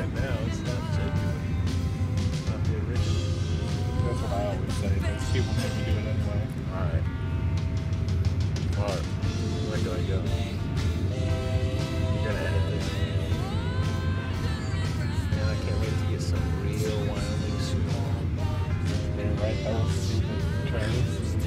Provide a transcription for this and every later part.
it now. It's not genuine. It's not the original. That's what I always say, but people make me do it anyway. Alright. Alright. Where do I go? You're gonna edit this. Man, I can't wait to get some real Wyoming soup. Yeah, right. That was stupid. Travis.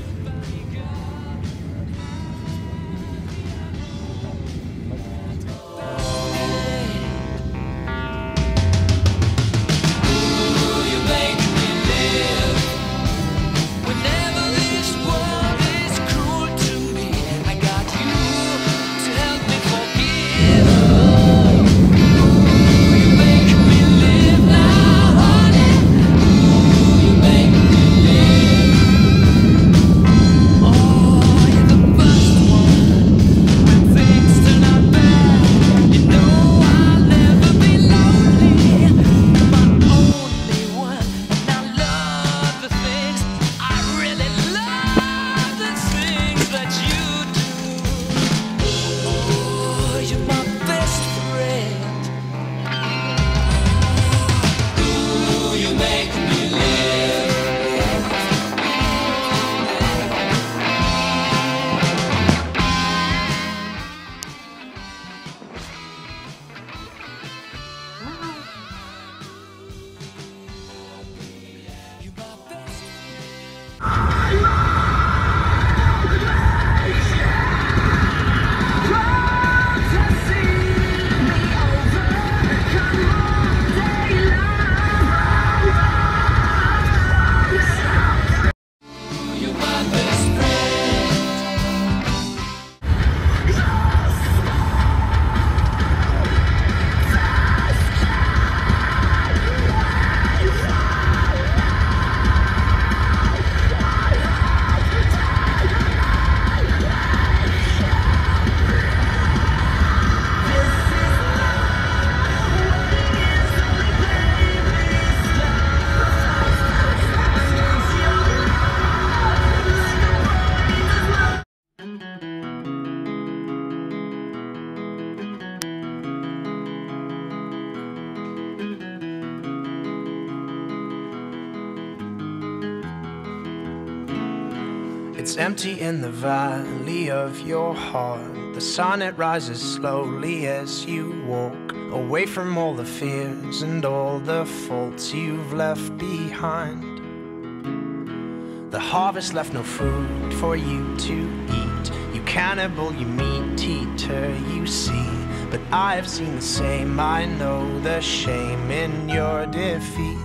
It's empty in the valley of your heart. The sun, it rises slowly as you walk away from all the fears and all the faults you've left behind. The harvest left no food for you to eat. You cannibal, you meat eater, you see. But I have seen the same, I know the shame in your defeat.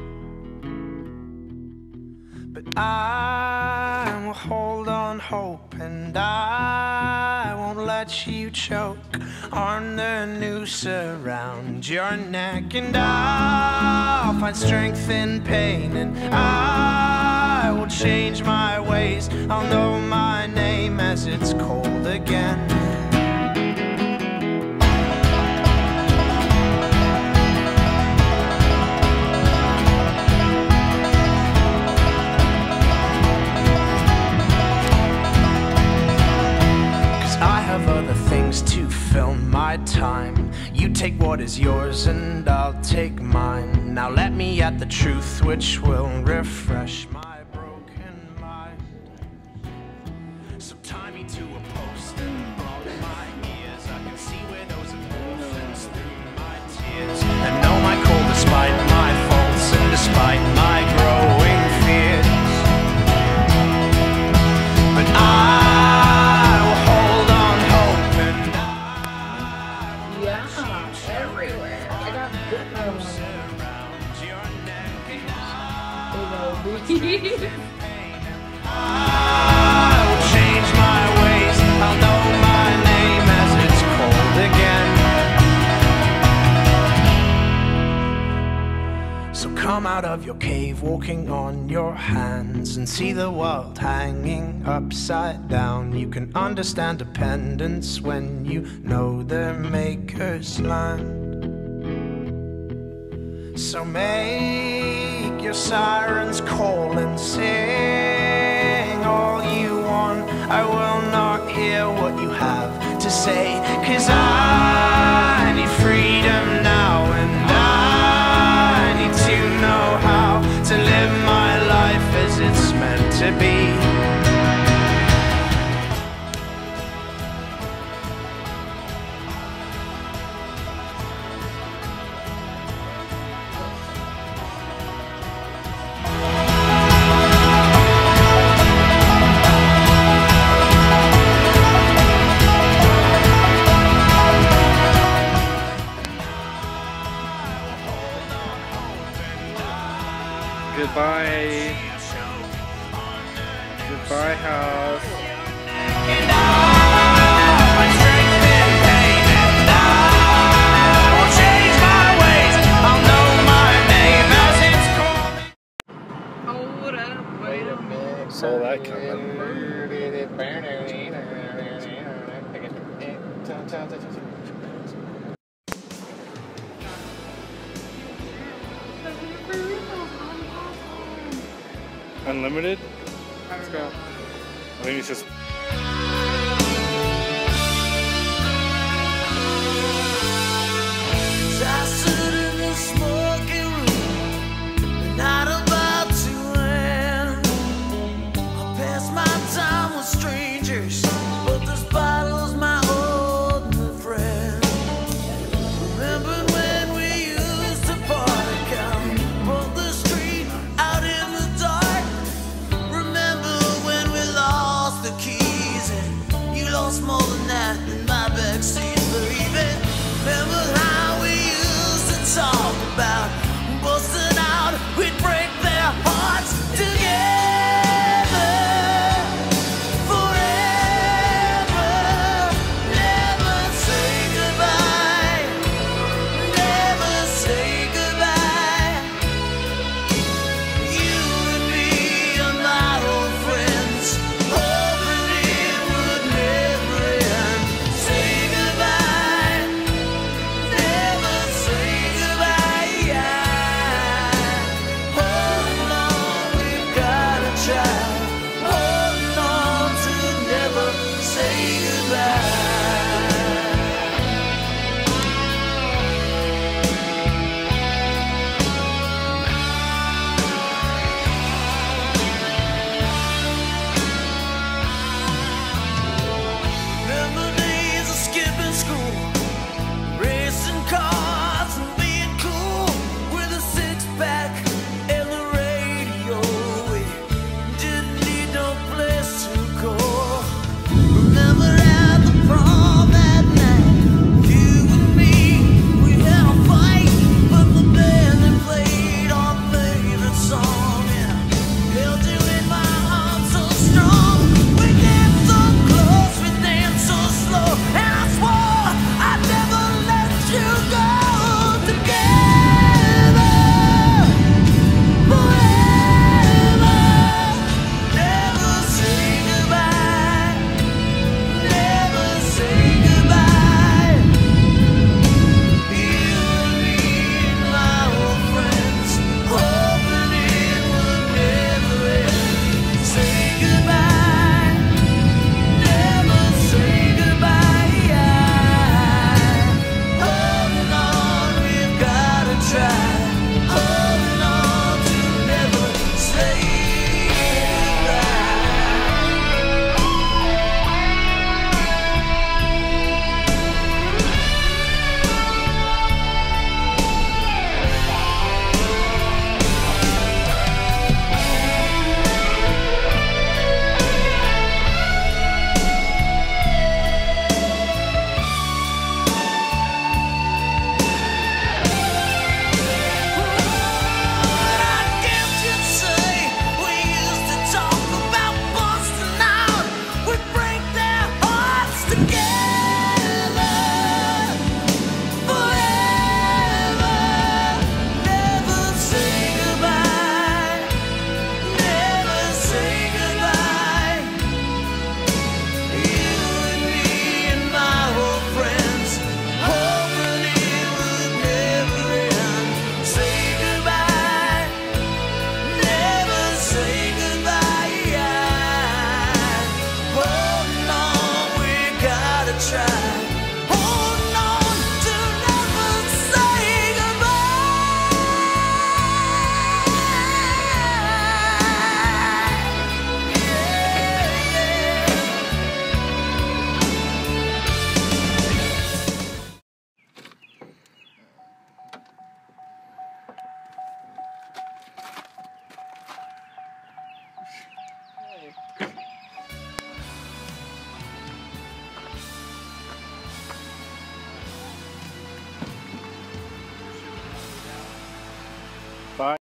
But I will hold on hope, and I won't let you choke on the noose around your neck. And I'll find strength in pain, and I will change my ways. I'll know my name as it's cold again. To fill my time, you take what is yours and I'll take mine. Now let me at the truth which will refresh my broken mind. So tie me to a post and block my ears. I can see where those orphans through my tears, and know my call despite my faults and despite my growing fears. But everywhere. I got good ones. I will change my ways. I'll know my name as it's cold again. So come out of your cave, walking on your hands, and see the world hanging upside down. You can understand dependence when you know their maker's land. So make your sirens call and sing all you want. I will not hear what you have to say, 'cause I need freedom now, and I Goodbye. Goodbye, house. And I strength in pain, and I won't change my ways. I'll know my name as it's calling. Hold up, Wait a minute. Saw that coming. Unlimited? Let's go. I think it's just